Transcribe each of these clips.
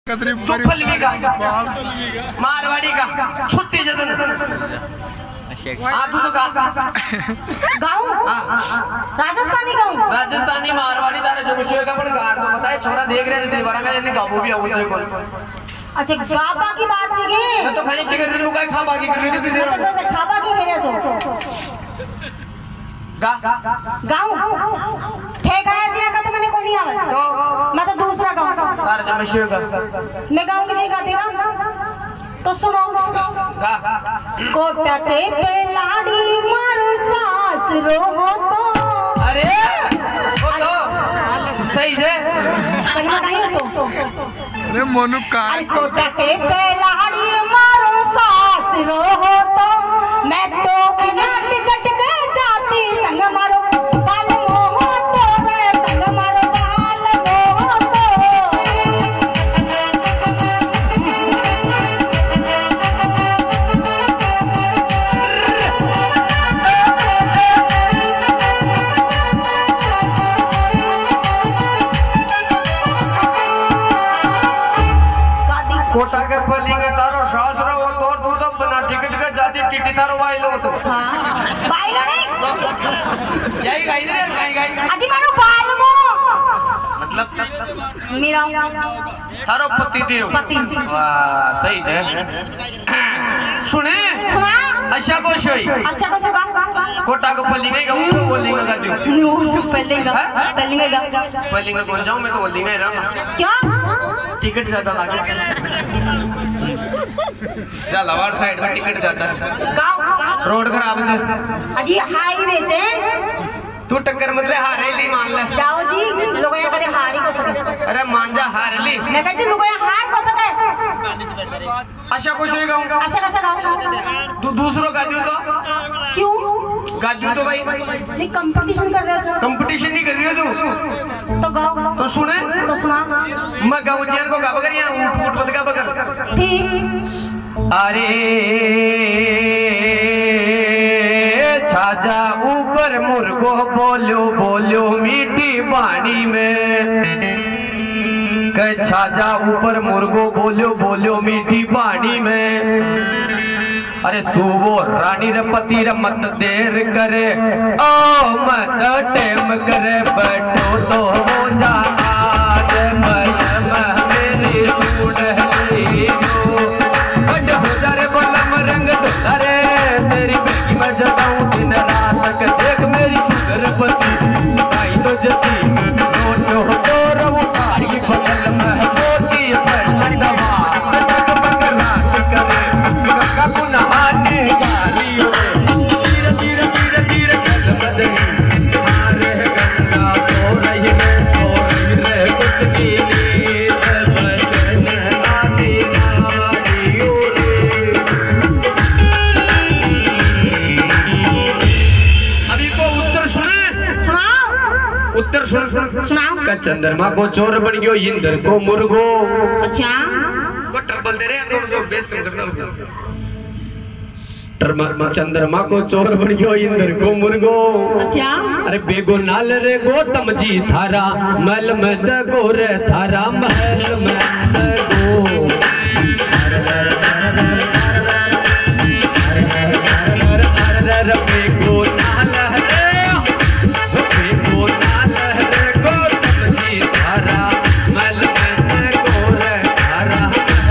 मारवाड़ी का छुट्टी जतन गाँव राजस्थानी गाँव राजस्थानी मारवाड़ी तारे जो विषय का पण कार तो बताए छोरा देख रहे थे बारा में ने काबू भी आउट से कौन अच्छा गाबा की बात छे मैं तो खाली फिकर नु काय खा बाकी कर रही थी तो खा बाकी है तो गाँव ठेक आया दिया का तो मैंने कोनी आवे तो मैं तो दूसरा गाँव तारे जो विषय का मैं गाँव की जगह देगा तो सुनो कोटते पे लाड़ी मारो सास रो तो अरे वो तो सही है सही बताइए तो अरे मोनू का कोटते पे लाड़ी मारो सास रो तो मैं तो बिना टिकट के जाती संग मारो बाल मोह तो संग मारो बाल मोह तो कोटा के पलिंगे तारो शास्त्र वो तोड़ दूध बना टिकट का जाती टिटी तारो वाइलो तो हां वाइलो नहीं यही गाई रे गाई अजी मारो बालमो मतलब मेरा तारो पति देव वाह सही है सुने सुना अच्छा को सोई अच्छा को सका कोटा को पलिंगे गाऊं तो बोलिंगे गा दियो पलिंगे कौन जाऊं मैं तो बोलिंगे ना क्या टिकट ज्यादा लागे जा लवाड़ साइड में टिकट ज्यादा रोड खराब है अजी हाईवे से तू टक्कर मतलब हारेली मान ले जाओ जी लोग यहाँ कदे हारी को सके अरे मान जा हारेली मैं कहती लोग यहाँ हार को सके अच्छा कुछ नहीं गाऊंगा अच्छा कैसा गाऊं तू दूसरों गाजू तो क्यों गाजू तो भाई नहीं कंपटीशन कर रहे हो कंपटीशन नहीं कर रही हो तो गाओ तो सुने तो सुना मैं गाँव चेयर को गा बगर यहाँ ऊट ऊट मत गा बगर ठीक अरे छाजा ऊपर मुर्गो बोलो बोलो मीठी वाणी में कह छाजा ऊपर मुर्गो बोलो बोलो मीठी वाणी में अरे सुबो रानी रे पति रे मत देर करे ओ मत टेम करे बैठो तो हो जा आज मेरी सुनहली हो बड़ हो जा रे बलम रंग अरे तेरी बेटी मैं जगाऊं दिन रात के देख मेरी सुंदरपति आई तो जती नोट हो तो रवो तारी बदल में मोती पर दवा तक पकड़ा करे का गुनाहने गालियों धीरे धीरे धीरे धीरे कदम बदली मारे गंगा सो रही रे कुछ की नींद बदन आदि नारियों अभी को उत्तर सुने सुनाओ उत्तर सुनाओ का चंद्रमा को चोर बन गयो इंद्र को मुर्गो अच्छा को ट्रबल दे रहे हैं जो बेस कम करता चंद्रमा को चोर बन गयो इंद्र को मुर्गो अच्छा अरे बेगो नाल रे गौतम जी थारा महल में दगो रे थारा महल में दगो बेगो नाल रे बेगो नाल रे गौतम जी थारा महल में दगो रे थारा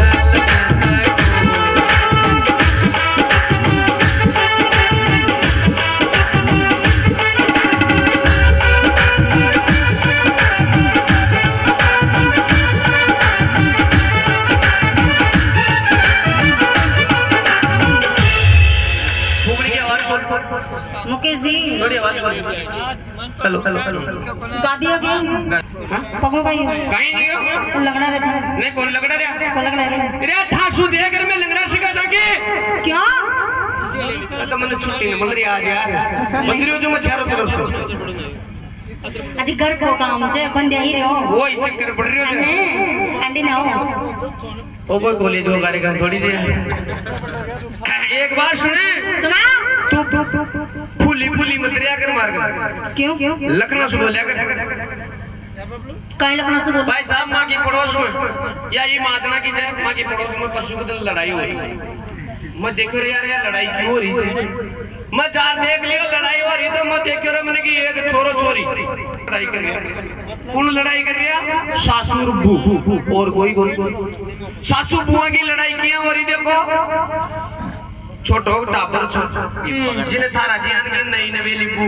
मुकेश जी थोड़ी आवाज हेलो हेलो हेलो गा दिया क्या पकड़ो भाई कहीं नहीं हो लगड़ा रे नहीं कौन लगड़ा रे कौन लगड़ा रे थासु दे घर में लगड़ा सिखा जाके क्या तो मैंने छुट्टी नहीं मंदिर आज यार मंदिर जो मैं चारों तरफ से आज घर को काम से अपन दे ही रहे हो वो ही चक्कर पड़ रही हो अंडी ना हो ओ कोई कॉलेज वो कार्यक्रम थोड़ी सी एक बार सुने सुना तू फूली फूली मत रिया कर मार कर क्यों लखना सुनो लिया कर कहीं लगना से बोल भाई साहब माँ की पड़ोस में या ये माजना की जाए माँ की पड़ोस में परसों के दिन लड़ाई हुई। मैं देखो यार यार लड़ाई क्यों हो रही थी। मैं चार देख लियो लड़ाई हो रही तो मैं देख रहा मैंने कि एक छोरो छोरी लड़ाई कर रहा। कौन लड़ाई कर रहा? सासुर बू और कोई सासू बुआ की लड़ाई किया हो रही। देखो छोटो टाबर जिन्हें सारा जान के नई नवेली बू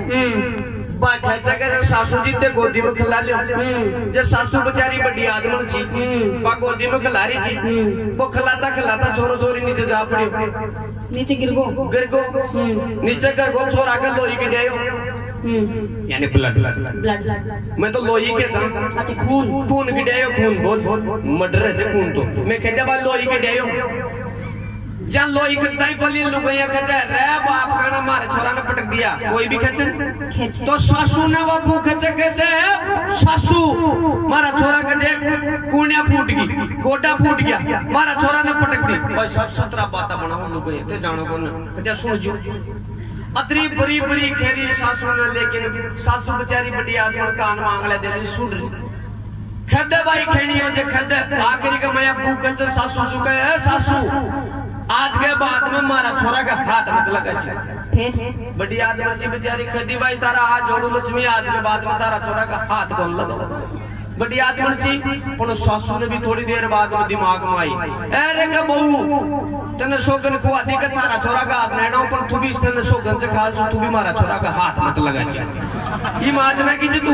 सासू जी ते गोदी में खिला लियो। जे सासू बेचारी बड़ी आदमन छी बा गोदी में खिला रही थी वो खिलाता खिलाता छोरो छोरी नीचे जा पड़ी। नीचे गिर गो नीचे कर गो छोरा के लोही के डेयो यानी ब्लड मैं तो लोही के जा। अच्छा खून खून के डेयो खून बहुत मर्डर है खून तो मैं कहते बा लोही के डेयो जहाँ लोही कटता ही पली लुगैया खचे रे बाप का मारे छोरा ने पटक दिया कोई भी खचे तो सासू ने वो बू खचे खचे सासू मारा छोरा के देख कुनिया फूट गई गोटा फूट गया मारा छोरा ने पटक दी। भाई सब 17 बातें बनाओ लुगैया ते जानो को ना खचे सुन जो अतरी बड़ी बड़ी खेरी सासू ने लेकिन सासू बेचारी बड़ी आदमी कान मांगले दे सुन रही खदे भाई खेनियो जे खदे आखिरी का मैं बू खचे सासू सुके है सासू आज के बाद में मारा छोरा का हाथ मत लगा बड़ी आदमी बेचारी खदी भाई तारा हाथ जोड़ू लक्ष्मी आज के बाद में तारा छोरा का हाथ कौन लगा बड़ी आदमी सासू ने भी थोड़ी देर बाद में दिमाग में आई अरे का बहू तेने शोगन को आदि का तारा छोरा का हाथ नैना पर तू भी तेने शोगन से खाल तू भी मारा छोरा का हाथ मत लगा ये माजना की तू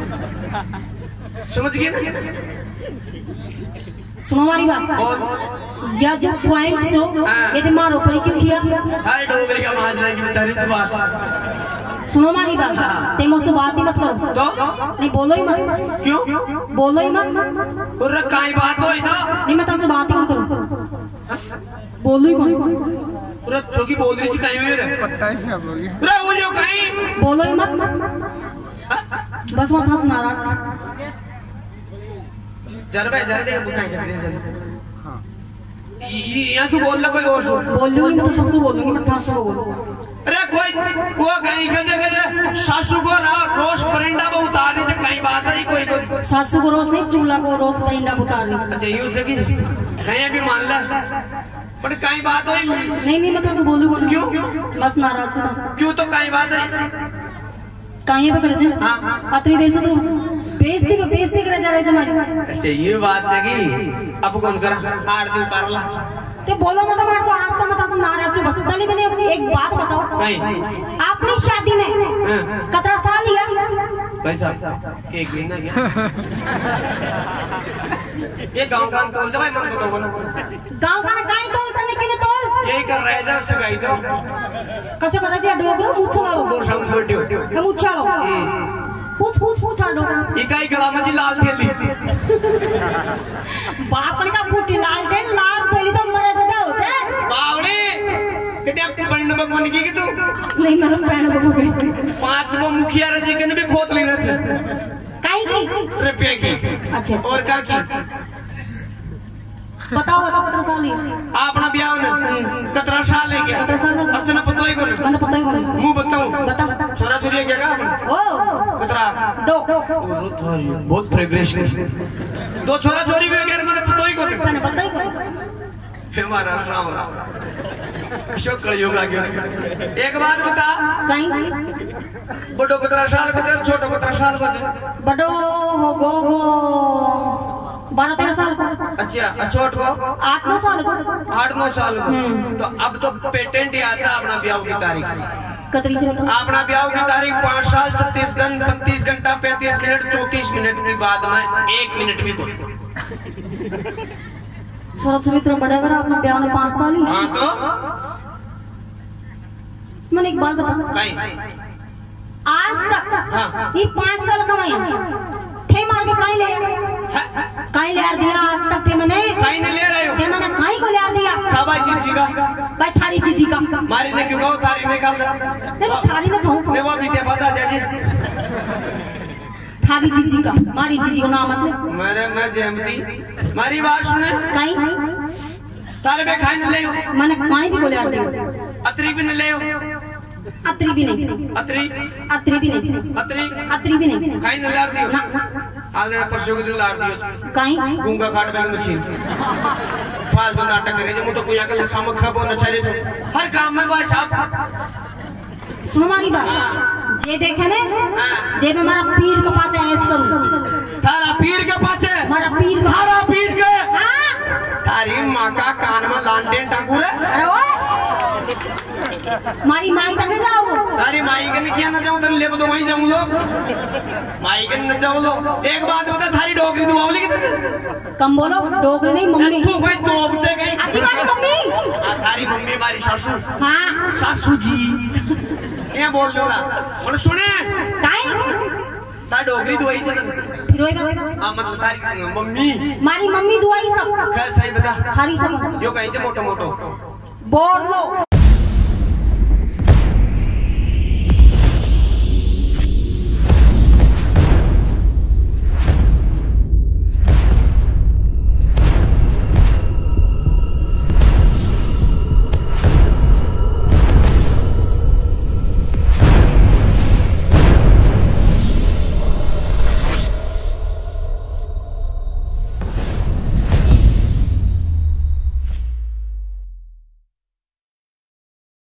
समझ गई ना। सुनो हमारी बात या जो पॉइंट जो ये तो मारो पर क्यों किया हाय डोगरी का माजना की तारी बात सुनो हमारी बात ते मुझसे बात ही मत करो तो नहीं बोलो ही मत क्यों बोलो ही मत और काई बात हो इधर नहीं मैं तुमसे बात ही कौन करूं बोलो ही कौन पूरा चौकी बोल रही थी काई हुई रे पता है सब लोग पूरा वो जो काई बोलो ही मत बस मत हंस नाराज जरा भाई जरा दे बुकाई कर दे जल्दी हां यहां से बोल ले कोई और बोल लूंगी मैं तो सबसे बोलूंगी मैं था सब बोलूं अरे कोई वो कहीं कदे कदे सासू को ना रोज परिंदा में उतारनी तो कहीं बात है कोई सासू को रोज नहीं चूल्हा को रोज परिंदा में उतारनी। अच्छा यूं जगी कहीं भी मान ले पर कहीं बात होई नहीं मैं तो बोलूंगा क्यों बस नाराज है क्यों तो कहीं बात है कहीं पे करे हां अतरी देर से तो बेइज्जती करे जा रहे हैं हमारी। अच्छा ये बात जगी अब कौन कर हार दे उतार ला तो बोलो मत हमारे से आज तो मत नाराज हो बस पहले मैंने एक बात बताओ नहीं अपनी शादी में कितना साल लिया भाई साहब एक महीना क्या ये गांव का कौन सा भाई मन बताओ गांव का काई तोल तने किने तोल यही कर रहे थे उससे गाई दो कैसे कर रहे डोगरो मुछालो बोल बैठो हम मुछालो पूछ डोगरो इकाई गला में जी लाल थैली बाप ने का फूटी लाल थैली तो मरे से हो से बावड़ी कटिया पंड में कोन की तू नहीं मैं पैण को गई 5 वो मुखिया रजी के भी खोत ले रहे थे काई की रुपए की अच्छा और का की बताओ कितना साल है अपना ब्याह ने कितना साल है क्या कितना साल अर्चना पता ही कोनी मैंने पता ही कोनी मुंह बताओ बता छोरा छोरी क्या का ओ कितना 2 बहुत प्रोग्रेशन 2 छोरा छोरी भी वगैरह मैंने पता ही कोनी मैंने पता ही कोनी हमारा सावरा अशोक कलयुग आ गया। एक बात बता कहीं बड़ो कितना साल को छोटो कितना साल को बड़ो हो गो 12-13 साल को अच्छा छोट को 8-9 साल को 8-9 साल को तो अब तो पेटेंट ही आचा अपना ब्याह की तारीख कतरी से बताओ अपना ब्याह की तारीख 5 साल 36 दिन 32 घंटा 35 मिनट 34 मिनट के बाद में 1 मिनट भी कोई छोरा छोरी इतना बड़ा करा अपना ब्याह में 5 साल ही हाँ तो मैंने एक बात बता आज तक ये 5 साल कमाई थे मार के काई ले यार दिया आज तक थे मैंने काई ने ले रहे हो थे मैंने काई को ले यार दिया भाई जीजी का भाई थारी जीजी का मारी ने क्यों कहो थारी में खाल देखो थारी में कहूं मैं वो बीते बता जाजी थारी जीजी का मारी जीजी को नाम मतलब मेरे मैं जयमती मारी बात सुने काई तारे पे खाई न ले मैंने काई भी को ले यार दिया अतरी भी न ले अतरी भी नहीं अतरी अतरी भी नहीं अतरी अतरी भी नहीं खाई न ले यार दियो ना आगे परसों के दिन लाड़ दियो कहीं गूंगा काट बैग मशीन फालतू नाटक करे जो तो कोई अकल समख खबो न चले जो हर काम में भाई साहब सुनो मारी बात जे देखे ने जे में हमारा पीर के पाछे ऐस करूं थारा पीर के पाछे हमारा पीर का थारा पीर के हां तारी मां का कान में लांटेन टांगू रे अरे ओए मारी माई तक जाओ तारी माई के क्या ना जाऊं तेरे ले तो वहीं जाऊं लो माई के न जाऊं लो एक बात बता थारी डोगरी दुआवली कितने कम बोलो डोगरी नहीं मम्मी तू कोई दो बच्चे गई अच्छी बात है मम्मी सारी मम्मी हमारी सासू हां सासू जी ये बोल लो ना और सुने काई ता डोगरी दुआई से फिर होएगा मतलब तारी मम्मी मारी मम्मी दुआई सब कैसे सही बता सारी सब यो कहीं से मोटो मोटो बोल लो